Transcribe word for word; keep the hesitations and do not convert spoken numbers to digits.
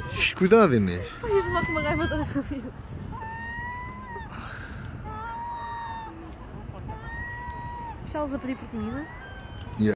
Cuidado, Inês. Pai, isto dá com uma raiva toda a cabeça. Estás a pedir por comida? Yeah.